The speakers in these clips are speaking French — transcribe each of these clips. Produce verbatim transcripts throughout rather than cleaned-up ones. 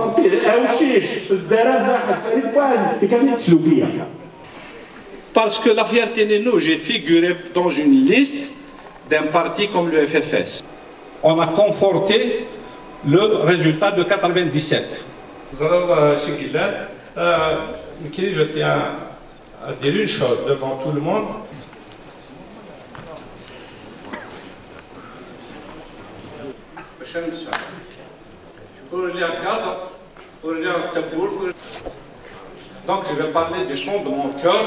Parce que la fierté de nous, j'ai figuré dans une liste d'un parti comme le F F S. On a conforté le résultat de quatre-vingt-dix-sept. Je tiens à dire une chose devant tout le monde. Donc je vais parler du fond de mon cœur.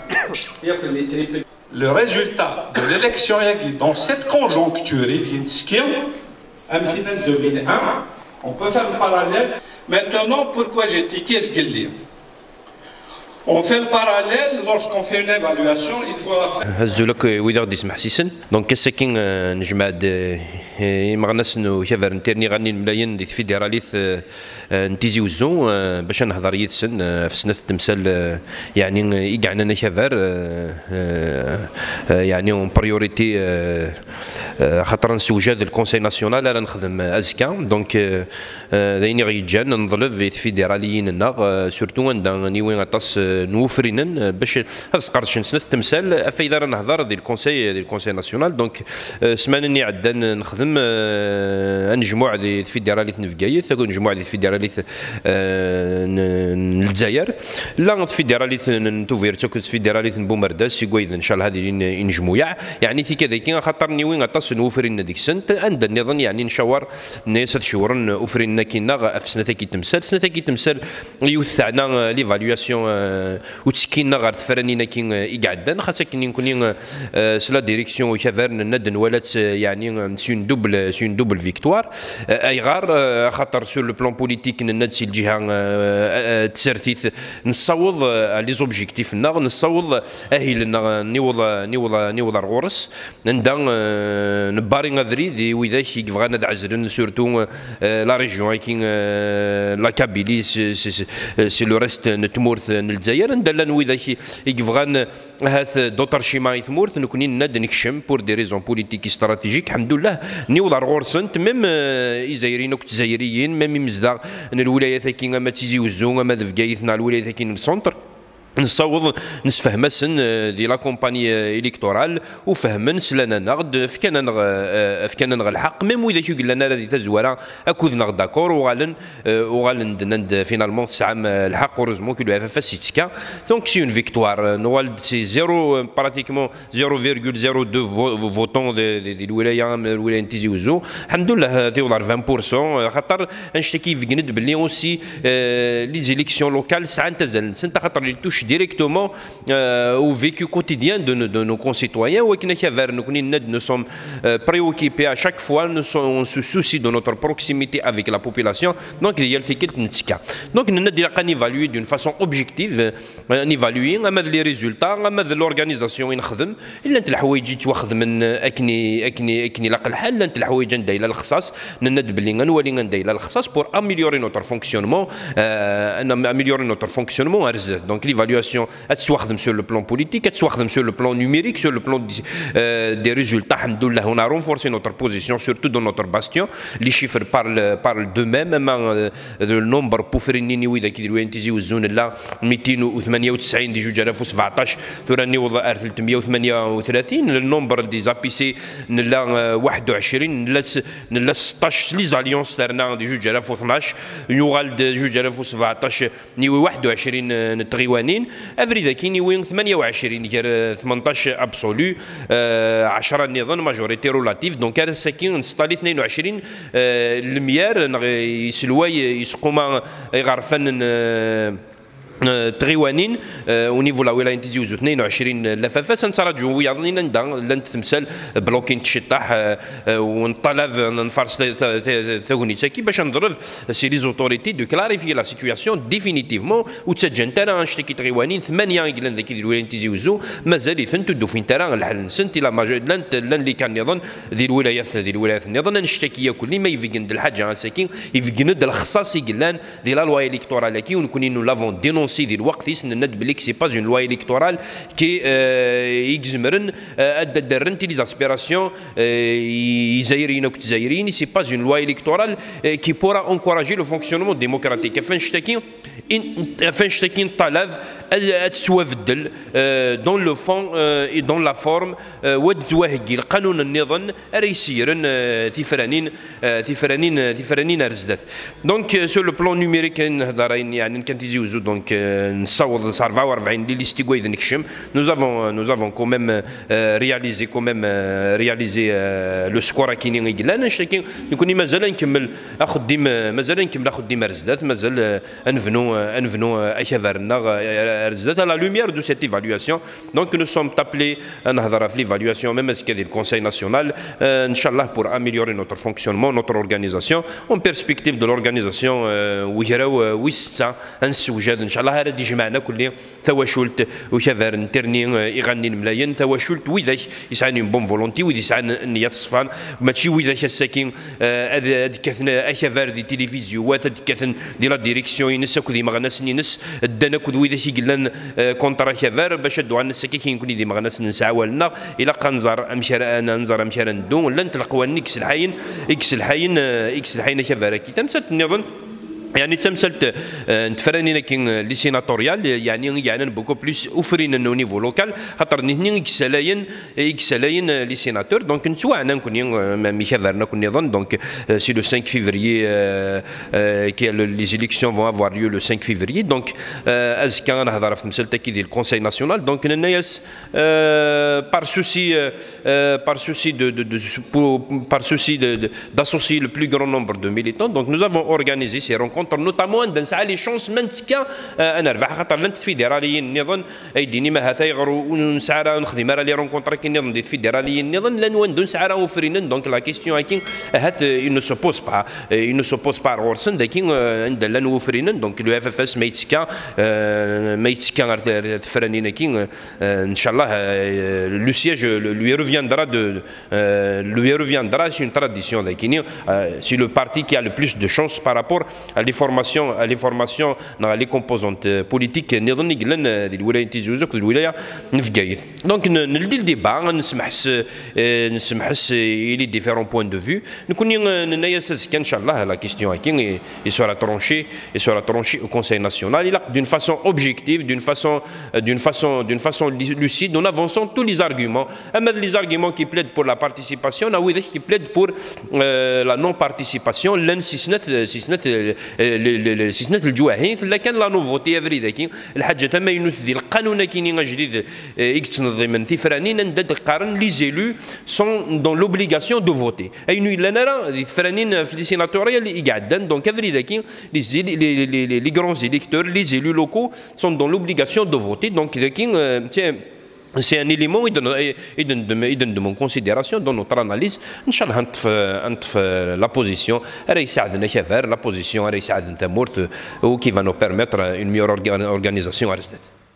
Le résultat de l'élection dans cette conjoncture, en deux mille un, on peut faire le parallèle. Maintenant, pourquoi j'ai tiqué ce qu'il dit? On fait le parallèle lorsqu'on fait une évaluation, il faut la faire. هزولك ويدار ديسمح سيسن دونك كساكين نجمع مغناس انه كافر نتيرني غني الملايين دي فيدراليث نتيزي وزو باش نهضر يتسن في سنه التمثال يعني يقعنا كافر يعني اون بريوريتي خاطر نسوجاد الكونسي ناسيونال راه نخدم ازكا دونك دايني غيتجان نظلف في فيدراليين لنا سورتو عندنا نيوين اطاس نوفرينن باش هذا قرش سنه التمثال افايدا راه نهضر ديال الكونسي ديال الكونسي ناسيونال دونك سمانني عدان نخدم نجموع ديال الفيدراليث نفكايث نجموع ديال الفيدراليث الجزائر لا الفيدراليث نتوفيرتوك الفيدراليث بومرداس يقويذ ان شاء الله هذه نجموع يعني في كذا كي خاطر نيوين اطاس نوفرين ديك السنت عند النظام يعني نشاور ناس شهور اوفرين كينا في سنه كي تمثال سنه كي تمثال يوثعنا ليفالياسيون وتسكينا غير تفرانينا كي يقعدن خاصة كي نكوني سلا ديريكسيون كافر ندن ولات يعني سي اون دوبل سي اون دوبل فيكتوار اي غار خاطر سور لو بلان بوليتيك ننادسي الجهه تسرتيث نصوض لي زوبجيكتيف نا نصوض اهلنا نيوض نيوض نيوض الغورس ندا نباري غادري دي وذا يبغى نعزلن سورتو لا ريجيون كي لا كابيلي سي لو ريست نتمورث الجزائر ندلن وذا يبغى هاث دوتر شيما يثمورث نكوني ناد نكشم بور دي ريزون بوليتيك استراتيجيك الحمد لله نيوض الغورسنت ميم الجزائريين وكتزايريين ميم مزدا الولايات كي ما تيزي وزو ما ذفكايثنا الولايات كي السونتر نصوض نسفهم سن دي لا كومباني الكتورال وفهمن سلانا نغد فكان نغ فكان نغ الحق ميم واذا كي قلنا هذه تزوره اكود نغ داكور وغالن وغالن نند فينالمون تسعم الحق ورزمون كي لو اف سيتيكا دونك سي اون فيكتوار نوال سي زيرو براتيكمون زيرو فاصلة صفر اثنين فوتون دي دي الولايه الولايه تيزي وزو الحمد لله تيولار عشرين بالمئة خاطر نشتكي في قند باللي اوسي لي زيليكسيون لوكال ساعه تزال سنت خاطر لي توش directement euh, au vécu quotidien de, de nos concitoyens. Nous sommes euh, préoccupés à chaque fois, nous sommes, on se soucie de notre proximité avec la population. Donc il y a le fait donc nous devons évaluer d'une façon objective, évaluer les résultats, l'organisation. Il y a des حوايج يتواخذ من أكني أكني أكني لقى الحل، أنت الحوايج ندايل الخصاص، ندد بلينا ولي ندايل الخصاص pour améliorer notre fonctionnement, euh, améliorer notre fonctionnement. Donc l'évaluation sur le plan politique, sur le plan numérique, sur le plan euh, des résultats. Alhamdoulilah, on a renforcé notre position, surtout dans notre bastion. Les chiffres parlent, parlent d'eux-mêmes. Euh, le nombre pour faire une nuit qui doit être aux zones là, مئتين وثمانية وتسعين دي جوج آلاف وسبعطاش تراني وضع ثلاثمئة وثمانية وثلاثين النمبر دي زابيسي نلا واحد وعشرين نلا نلا ستاش لي زاليونس تاعنا دي جوج آلاف واثناش يوغال دي جوج آلاف وسبعطاش نيوي واحد وعشرين نتغيوانين افريدا كيني وين ثمانية وعشرين ديال ثمنطاش ابسولو عشرة نظام ماجوريتي رولاتيف دونك هذا ساكن نسطالي اثنين وعشرين الميار يسلوا يسقوما يغرفن تغيوانين او نيفو لا ولايه تيزي وزو اثنين وعشرين لفافه سنتراجعوا يظنين ندا لن تمثال بلوكين تشطاح ونطلب نفرس ثغنيتا كي باش نضرب سي لي زوتوريتي دو كلاريفي لا سيتوياسيون ديفينيتيفمون وتسجن ترى نشتكي تغيوانين ثمانيه يقلن ذاك ديال الولايه تيزي وزو مازال يثنتو فين ترى الحل سنتي لا ماجور لن لن اللي كان يظن ذي الولايات ذي الولايات نظن نشتكي كل ما يفقن الحاجه ساكين يفقن الخصاص يقلان ديال لا لوا الكتورال كي ونكون نو لافون دينون انونسي ذي الوقت يسند بليك سي با اون لوا الكتورال كي يجزمرن ادى درنتي لي زاسبيراسيون يزايرين او تزايرين سي با اون لوا الكتورال كي بورا انكوراجي لو فونكسيونمون ديموكراتيك فاش تاكي فاش تاكي طلب تسوافدل دون لو فون اي دون لا فورم وتزواهقي القانون النظام ريسيرن تيفرانين تيفرانين تيفرانين رزدات دونك سو لو بلون نيميريك نهضرين يعني كان تيزيوزو دونك نصور أربعة وأربعين اللي استيغوي نكشم nous avons nous avons quand même réalisé quand même réalisé le score كاينين قلنا شكين نكوني مازال نكمل اخدم مازال نكمل اخدم رزدات مازال انفنو انفنو اكفرنا رزدات à la lumière de cette évaluation donc nous sommes appelés à نهضر في l'évaluation même ce qu'il y a le conseil national inchallah pour améliorer notre fonctionnement notre organisation en perspective de l'organisation ويراو ويستا نسوجاد ان شاء الله هذا يجمعنا كل ثواشولت وكذا نترني يغني الملايين ثواشولت وذاك يسعني بون فولونتي وذي يسعني النية الصفان ماشي وذاك الساكن هذا كثنا اكفار دي تلفزيونات كثن دي لا ديريكسيون ينس كذي مغناس ينس دانا كذ وذاك يقلن كونترا كفار باش دو عن الساكن يكون دي مغناس نسعوا لنا الى قنزر امشار انا نزر امشار ندون لن تلقوا نكس الحين اكس الحين اكس الحين كفار كي تمسات النظام يعني تمثلت نتفراني لكن لي سيناتوريال يعني يعني بوكو بلوس اوفرين نو نيفو لوكال خاطر نهني اكسلاين اكسلاين لي سيناتور دونك نتوع انا نكون مي خبرنا كون نظن دونك سي لو خمسة فيفري كي لي زيليكسيون فون افوار ليو لو خمسة فيفري دونك از كان نهضر في مسلته كي ديال الكونساي ناسيونال دونك الناس بار سوسي بار سوسي دو دو بار سوسي d'associer le plus grand nombre de militants donc nous avons organisé ces rencontres notamment نسعى لي شونس من تكا انا ربح خاطر لنت فيدراليين نظن ايديني ما هذا يغرو ونسعى نخدم راه لي رونكونتر كي نظن دي فيدراليين نظن لان وندو نسعى راه وفرين دونك لا كيستيون كي هات il ne se pose pas il ne se pose pas غورسن لكن عند لان وفرين دونك لو اف اف اس ما يتكا ما يتكا فرانين كي ان شاء الله لو سياج lui reviendra de lui reviendra c'est une tradition لكن c'est le parti qui a le plus de chance par rapport à les formations à les formations dans les composantes politiques نظن قلنا ذي الولاية تيزوزك ذي الولاية نفقايث دونك نلدي الديبا نسمحس نسمحس لي ديفيرون بوين دو فيو نكون نياسس ان شاء الله لا كيستيون كي il sera tranché il sera tranché au Conseil national il a d'une façon objective d'une façon d'une façon d'une façon lucide en avançant tous les arguments اما les arguments qui plaident pour la participation là oui qui plaident pour la non participation لن سيسنت سيسنت سيسنت الجواهين لكن لا نوفوتي افري ذاك الحاجه تما ينث القانون كاينين جديد يتنظم ثفرانين ندد قارن لي زيلو سون دون لوبليغاسيون دو فوتي اي نو لنا راه ثفرانين في لي سيناتوريال يقعدن دونك افري ذاك لي لي لي غران زيليكتور لي زيلو لوكو سون دون لوبليغاسيون دو فوتي دونك ذاك c'est un élément et donne de mon considération dans notre analyse. Inch'Allah, la position, la position qui va nous permettre une meilleure organisation à rester.